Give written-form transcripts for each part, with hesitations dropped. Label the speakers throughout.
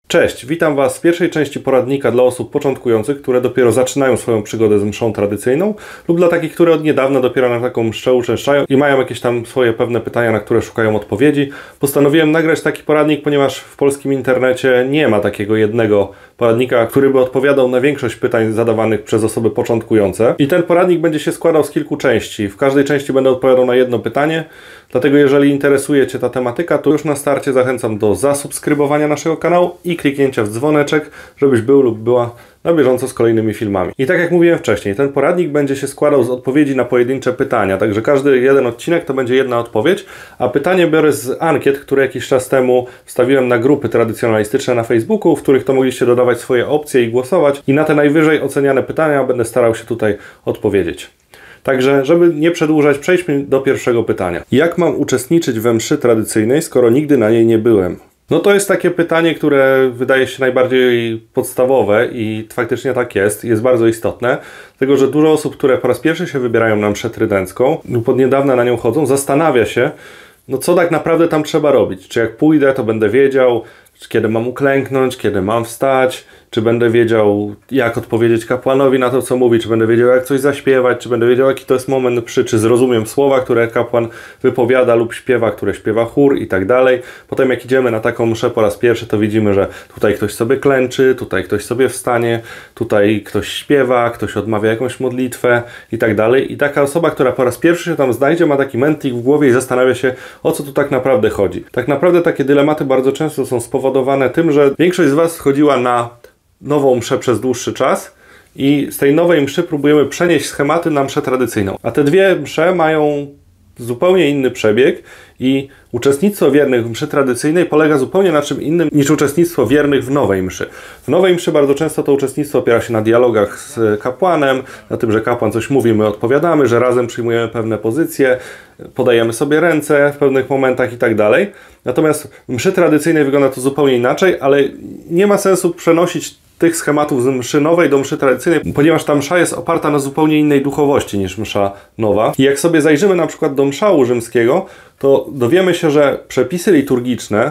Speaker 1: Cześć, witam Was w pierwszej części poradnika dla osób początkujących, które dopiero zaczynają swoją przygodę z mszą tradycyjną lub dla takich, które od niedawna dopiero na taką mszę uczęszczają i mają jakieś tam swoje pewne pytania, na które szukają odpowiedzi. Postanowiłem nagrać taki poradnik, ponieważ w polskim internecie nie ma takiego jednego poradnika, który by odpowiadał na większość pytań zadawanych przez osoby początkujące. I ten poradnik będzie się składał z kilku części. W każdej części będę odpowiadał na jedno pytanie, dlatego jeżeli interesuje Cię ta tematyka, to już na starcie zachęcam do zasubskrybowania naszego kanału i kliknięcia w dzwoneczek, żebyś był lub była na bieżąco z kolejnymi filmami. I tak jak mówiłem wcześniej, ten poradnik będzie się składał z odpowiedzi na pojedyncze pytania, także każdy jeden odcinek to będzie jedna odpowiedź, a pytanie biorę z ankiet, które jakiś czas temu wstawiłem na grupy tradycjonalistyczne na Facebooku, w których to mogliście dodawać swoje opcje i głosować, i na te najwyżej oceniane pytania będę starał się tutaj odpowiedzieć. Także, żeby nie przedłużać, przejdźmy do pierwszego pytania. Jak mam uczestniczyć we mszy tradycyjnej, skoro nigdy na niej nie byłem? No to jest takie pytanie, które wydaje się najbardziej podstawowe i faktycznie tak jest bardzo istotne, dlatego że dużo osób, które po raz pierwszy się wybierają na mszę trydencką lub od niedawna na nią chodzą, zastanawia się, no co tak naprawdę tam trzeba robić. Czy jak pójdę, to będę wiedział, kiedy mam uklęknąć, kiedy mam wstać, czy będę wiedział, jak odpowiedzieć kapłanowi na to, co mówi, czy będę wiedział, jak coś zaśpiewać, czy będę wiedział, jaki to jest moment mszy, czy zrozumiem słowa, które kapłan wypowiada lub śpiewa, które śpiewa chór i tak dalej. Potem jak idziemy na taką mszę po raz pierwszy, to widzimy, że tutaj ktoś sobie klęczy, tutaj ktoś sobie wstanie, tutaj ktoś śpiewa, ktoś odmawia jakąś modlitwę i tak dalej. I taka osoba, która po raz pierwszy się tam znajdzie, ma taki mętlik w głowie i zastanawia się, o co tu tak naprawdę chodzi. Tak naprawdę takie dylematy bardzo często są spowodowane tym, że większość z Was chodziła na nową mszę przez dłuższy czas i z tej nowej mszy próbujemy przenieść schematy na mszę tradycyjną. A te dwie msze mają zupełnie inny przebieg i uczestnictwo wiernych w mszy tradycyjnej polega zupełnie na czym innym niż uczestnictwo wiernych w nowej mszy. W nowej mszy bardzo często to uczestnictwo opiera się na dialogach z kapłanem, na tym, że kapłan coś mówi, my odpowiadamy, że razem przyjmujemy pewne pozycje, podajemy sobie ręce w pewnych momentach i tak dalej. Natomiast w mszy tradycyjnej wygląda to zupełnie inaczej, ale nie ma sensu przenosić tych schematów z mszy nowej do mszy tradycyjnej, ponieważ ta msza jest oparta na zupełnie innej duchowości niż msza nowa. I jak sobie zajrzymy na przykład do mszału rzymskiego, to dowiemy się, że przepisy liturgiczne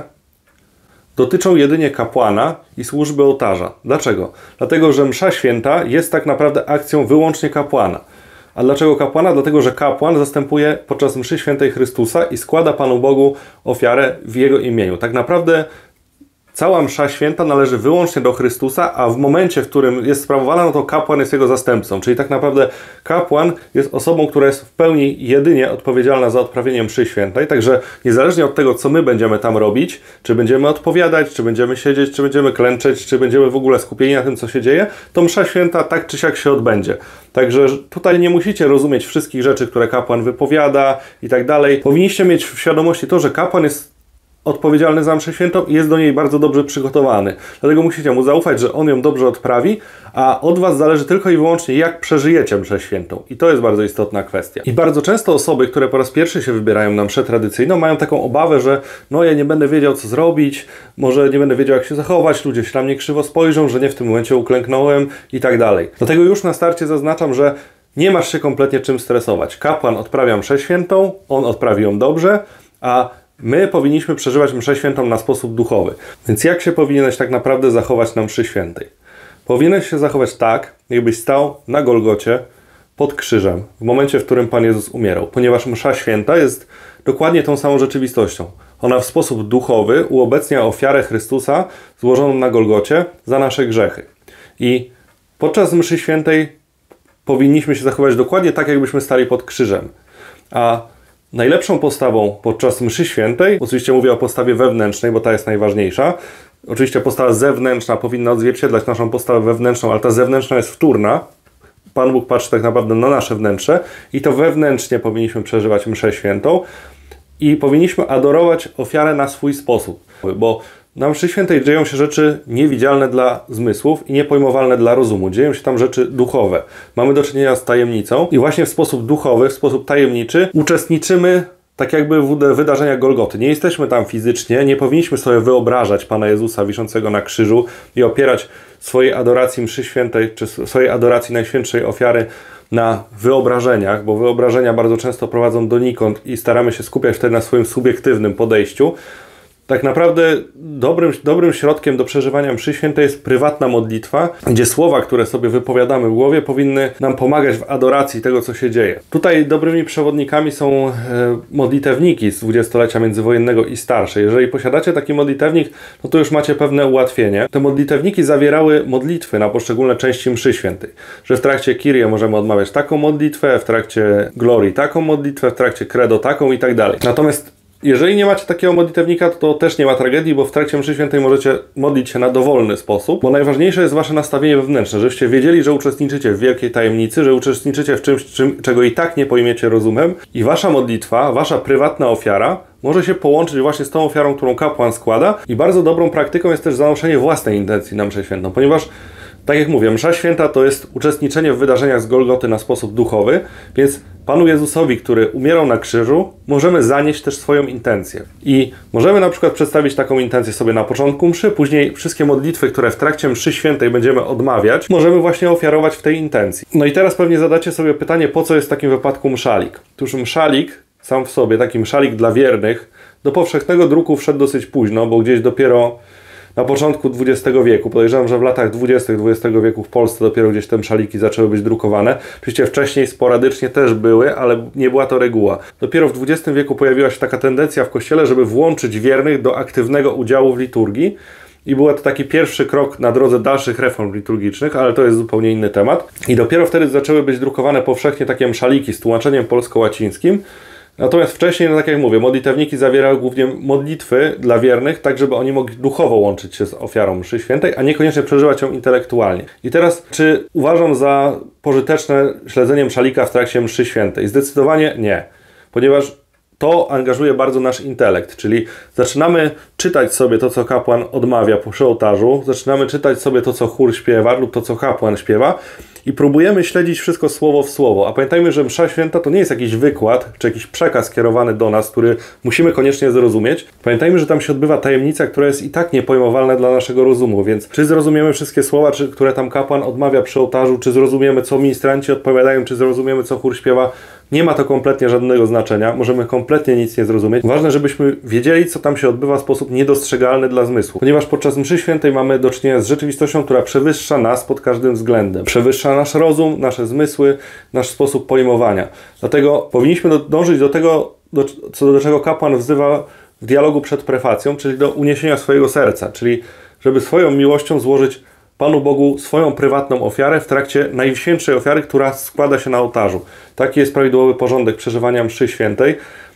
Speaker 1: dotyczą jedynie kapłana i służby ołtarza. Dlaczego? Dlatego, że msza święta jest tak naprawdę akcją wyłącznie kapłana. A dlaczego kapłana? Dlatego, że kapłan zastępuje podczas mszy świętej Chrystusa i składa Panu Bogu ofiarę w Jego imieniu. Tak naprawdę cała msza święta należy wyłącznie do Chrystusa, a w momencie, w którym jest sprawowana, no to kapłan jest jego zastępcą. Czyli tak naprawdę kapłan jest osobą, która jest w pełni jedynie odpowiedzialna za odprawienie mszy świętej. Także niezależnie od tego, co my będziemy tam robić, czy będziemy odpowiadać, czy będziemy siedzieć, czy będziemy klęczeć, czy będziemy w ogóle skupieni na tym, co się dzieje, to msza święta tak czy siak się odbędzie. Także tutaj nie musicie rozumieć wszystkich rzeczy, które kapłan wypowiada i tak dalej. Powinniście mieć w świadomości to, że kapłan jest odpowiedzialny za mszę świętą i jest do niej bardzo dobrze przygotowany. Dlatego musicie mu zaufać, że on ją dobrze odprawi, a od Was zależy tylko i wyłącznie, jak przeżyjecie mszę świętą. I to jest bardzo istotna kwestia. I bardzo często osoby, które po raz pierwszy się wybierają na mszę tradycyjną, mają taką obawę, że no ja nie będę wiedział, co zrobić, może nie będę wiedział, jak się zachować, ludzie się na mnie krzywo spojrzą, że nie w tym momencie uklęknąłem i tak dalej. Dlatego już na starcie zaznaczam, że nie masz się kompletnie czym stresować. Kapłan odprawia mszę świętą, on odprawi ją dobrze, a my powinniśmy przeżywać mszę świętą na sposób duchowy. Więc jak się powinieneś tak naprawdę zachować na mszy świętej? Powinieneś się zachować tak, jakbyś stał na Golgocie pod krzyżem, w momencie, w którym Pan Jezus umierał. Ponieważ msza święta jest dokładnie tą samą rzeczywistością. Ona w sposób duchowy uobecnia ofiarę Chrystusa złożoną na Golgocie za nasze grzechy. I podczas mszy świętej powinniśmy się zachować dokładnie tak, jakbyśmy stali pod krzyżem. A najlepszą postawą podczas mszy świętej, oczywiście mówię o postawie wewnętrznej, bo ta jest najważniejsza. Oczywiście postawa zewnętrzna powinna odzwierciedlać naszą postawę wewnętrzną, ale ta zewnętrzna jest wtórna. Pan Bóg patrzy tak naprawdę na nasze wnętrze i to wewnętrznie powinniśmy przeżywać mszę świętą i powinniśmy adorować ofiarę na swój sposób, bo na mszy świętej dzieją się rzeczy niewidzialne dla zmysłów i niepojmowalne dla rozumu. Dzieją się tam rzeczy duchowe. Mamy do czynienia z tajemnicą i właśnie w sposób duchowy, w sposób tajemniczy uczestniczymy tak jakby w wydarzeniach Golgoty. Nie jesteśmy tam fizycznie, nie powinniśmy sobie wyobrażać Pana Jezusa wiszącego na krzyżu i opierać swojej adoracji mszy świętej, czy swojej adoracji Najświętszej Ofiary na wyobrażeniach, bo wyobrażenia bardzo często prowadzą donikąd i staramy się skupiać wtedy na swoim subiektywnym podejściu. Tak naprawdę dobrym środkiem do przeżywania mszy świętej jest prywatna modlitwa, gdzie słowa, które sobie wypowiadamy w głowie, powinny nam pomagać w adoracji tego, co się dzieje. Tutaj dobrymi przewodnikami są modlitewniki z dwudziestolecia międzywojennego i starsze. Jeżeli posiadacie taki modlitewnik, no to już macie pewne ułatwienie. Te modlitewniki zawierały modlitwy na poszczególne części mszy świętej. Że w trakcie Kyrie możemy odmawiać taką modlitwę, w trakcie Glorii taką modlitwę, w trakcie Credo taką i tak dalej. Natomiast jeżeli nie macie takiego modlitewnika, to też nie ma tragedii, bo w trakcie mszy świętej możecie modlić się na dowolny sposób, bo najważniejsze jest wasze nastawienie wewnętrzne, żebyście wiedzieli, że uczestniczycie w wielkiej tajemnicy, że uczestniczycie w czymś, czego i tak nie pojmiecie rozumem i wasza modlitwa, wasza prywatna ofiara może się połączyć właśnie z tą ofiarą, którą kapłan składa i bardzo dobrą praktyką jest też zanoszenie własnej intencji na mszę świętą, ponieważ tak jak mówię, msza święta to jest uczestniczenie w wydarzeniach z Golgoty na sposób duchowy, więc Panu Jezusowi, który umierał na krzyżu, możemy zanieść też swoją intencję. I możemy na przykład przedstawić taką intencję sobie na początku mszy, później wszystkie modlitwy, które w trakcie mszy świętej będziemy odmawiać, możemy właśnie ofiarować w tej intencji. No i teraz pewnie zadacie sobie pytanie, po co jest w takim wypadku mszalik? Otóż mszalik sam w sobie, taki mszalik dla wiernych, do powszechnego druku wszedł dosyć późno, bo gdzieś dopiero na początku XX wieku, podejrzewam, że w latach 20. XX wieku w Polsce dopiero gdzieś te mszaliki zaczęły być drukowane. Oczywiście wcześniej sporadycznie też były, ale nie była to reguła. Dopiero w XX wieku pojawiła się taka tendencja w Kościele, żeby włączyć wiernych do aktywnego udziału w liturgii. I był to taki pierwszy krok na drodze dalszych reform liturgicznych, ale to jest zupełnie inny temat. I dopiero wtedy zaczęły być drukowane powszechnie takie mszaliki z tłumaczeniem polsko-łacińskim. Natomiast wcześniej, no tak jak mówię, modlitewniki zawierały głównie modlitwy dla wiernych, tak żeby oni mogli duchowo łączyć się z ofiarą mszy świętej, a niekoniecznie przeżywać ją intelektualnie. I teraz, czy uważam za pożyteczne śledzenie mszalika w trakcie mszy świętej? Zdecydowanie nie, ponieważ to angażuje bardzo nasz intelekt, czyli zaczynamy czytać sobie to, co kapłan odmawia przy ołtarzu, zaczynamy czytać sobie to, co chór śpiewa lub to, co kapłan śpiewa i próbujemy śledzić wszystko słowo w słowo. A pamiętajmy, że msza święta to nie jest jakiś wykład, czy jakiś przekaz kierowany do nas, który musimy koniecznie zrozumieć. Pamiętajmy, że tam się odbywa tajemnica, która jest i tak niepojmowalna dla naszego rozumu, więc czy zrozumiemy wszystkie słowa, które tam kapłan odmawia przy ołtarzu, czy zrozumiemy, co ministranci odpowiadają, czy zrozumiemy, co chór śpiewa, nie ma to kompletnie żadnego znaczenia, możemy kompletnie nic nie zrozumieć. Ważne, żebyśmy wiedzieli, co tam się odbywa w sposób niedostrzegalny dla zmysłu, ponieważ podczas mszy świętej mamy do czynienia z rzeczywistością, która przewyższa nas pod każdym względem. Przewyższa nasz rozum, nasze zmysły, nasz sposób pojmowania. Dlatego powinniśmy dążyć do tego, do czego kapłan wzywa w dialogu przed prefacją, czyli do uniesienia swojego serca, czyli żeby swoją miłością złożyć Panu Bogu swoją prywatną ofiarę w trakcie najświętszej ofiary, która składa się na ołtarzu. Taki jest prawidłowy porządek przeżywania mszy świętej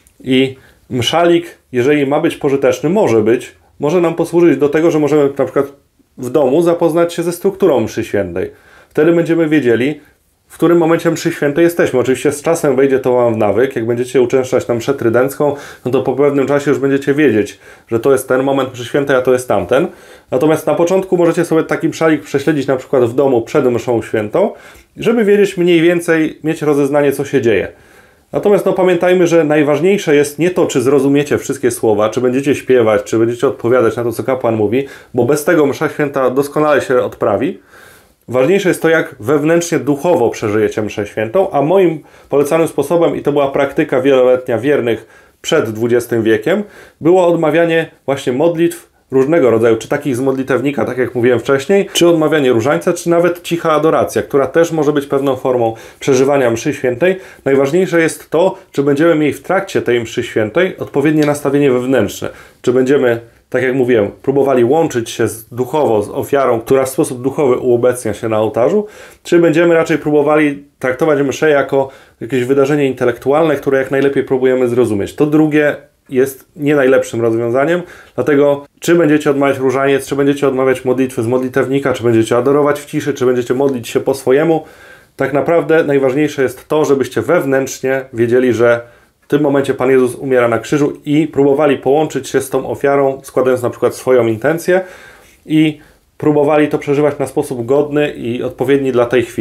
Speaker 1: i mszalik, jeżeli ma być pożyteczny, może nam posłużyć do tego, że możemy na przykład w domu zapoznać się ze strukturą mszy świętej. Wtedy będziemy wiedzieli, w którym momencie mszy świętej jesteśmy. Oczywiście z czasem wejdzie to wam w nawyk. Jak będziecie uczęszczać na mszę trydencką, no to po pewnym czasie już będziecie wiedzieć, że to jest ten moment mszy świętej, a to jest tamten. Natomiast na początku możecie sobie taki mszalik prześledzić na przykład w domu przed mszą świętą, żeby wiedzieć mniej więcej, mieć rozeznanie, co się dzieje. Natomiast pamiętajmy, że najważniejsze jest nie to, czy zrozumiecie wszystkie słowa, czy będziecie śpiewać, czy będziecie odpowiadać na to, co kapłan mówi, bo bez tego msza święta doskonale się odprawi. Ważniejsze jest to, jak wewnętrznie, duchowo przeżyjecie mszę świętą, a moim polecanym sposobem, i to była praktyka wieloletnia wiernych przed XX wiekiem, było odmawianie właśnie modlitw różnego rodzaju, czy takich z modlitewnika, tak jak mówiłem wcześniej, czy odmawianie różańca, czy nawet cicha adoracja, która też może być pewną formą przeżywania mszy świętej. Najważniejsze jest to, czy będziemy mieli w trakcie tej mszy świętej odpowiednie nastawienie wewnętrzne, czy będziemy, tak jak mówiłem, próbowali łączyć się duchowo z ofiarą, która w sposób duchowy uobecnia się na ołtarzu, czy będziemy raczej próbowali traktować mszę jako jakieś wydarzenie intelektualne, które jak najlepiej próbujemy zrozumieć. To drugie jest nie najlepszym rozwiązaniem, dlatego czy będziecie odmawiać różaniec, czy będziecie odmawiać modlitwy z modlitewnika, czy będziecie adorować w ciszy, czy będziecie modlić się po swojemu, tak naprawdę najważniejsze jest to, żebyście wewnętrznie wiedzieli, że w tym momencie Pan Jezus umiera na krzyżu i próbowali połączyć się z tą ofiarą, składając na przykład swoją intencję i próbowali to przeżywać na sposób godny i odpowiedni dla tej chwili.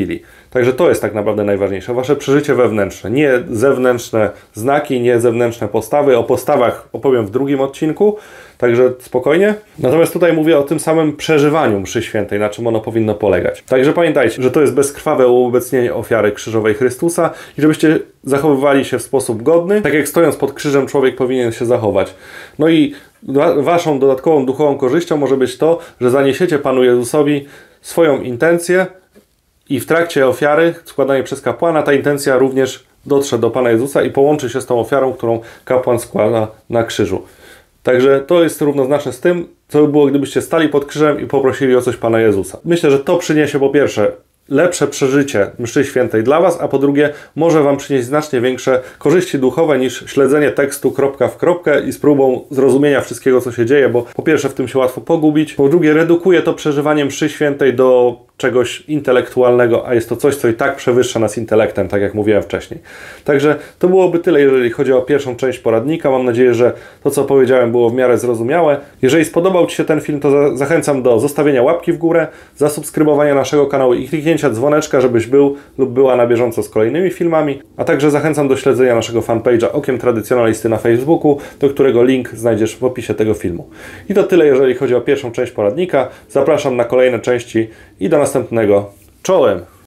Speaker 1: Także to jest tak naprawdę najważniejsze, wasze przeżycie wewnętrzne, nie zewnętrzne znaki, nie zewnętrzne postawy. O postawach opowiem w drugim odcinku, także spokojnie. Natomiast tutaj mówię o tym samym przeżywaniu mszy świętej, na czym ono powinno polegać. Także pamiętajcie, że to jest bezkrwawe uobecnienie ofiary krzyżowej Chrystusa i żebyście zachowywali się w sposób godny, tak jak stojąc pod krzyżem człowiek powinien się zachować. No i waszą dodatkową duchową korzyścią może być to, że zaniesiecie Panu Jezusowi swoją intencję i w trakcie ofiary składanej przez kapłana ta intencja również dotrze do Pana Jezusa i połączy się z tą ofiarą, którą kapłan składa na krzyżu. Także to jest równoznaczne z tym, co by było, gdybyście stali pod krzyżem i poprosili o coś Pana Jezusa. Myślę, że to przyniesie po pierwsze lepsze przeżycie mszy świętej dla was, a po drugie może wam przynieść znacznie większe korzyści duchowe niż śledzenie tekstu kropka w kropkę i z próbą zrozumienia wszystkiego, co się dzieje, bo po pierwsze w tym się łatwo pogubić, po drugie redukuje to przeżywanie mszy świętej do czegoś intelektualnego, a jest to coś, co i tak przewyższa nas intelektem, tak jak mówiłem wcześniej. Także to byłoby tyle, jeżeli chodzi o pierwszą część poradnika. Mam nadzieję, że to, co powiedziałem, było w miarę zrozumiałe. Jeżeli spodobał Ci się ten film, to zachęcam do zostawienia łapki w górę, zasubskrybowania naszego kanału i kliknięcia dzwoneczka, żebyś był lub była na bieżąco z kolejnymi filmami, a także zachęcam do śledzenia naszego fanpage'a Okiem Tradycjonalisty na Facebooku, do którego link znajdziesz w opisie tego filmu. I to tyle, jeżeli chodzi o pierwszą część poradnika. Zapraszam na kolejne części i do następnego. Czołem!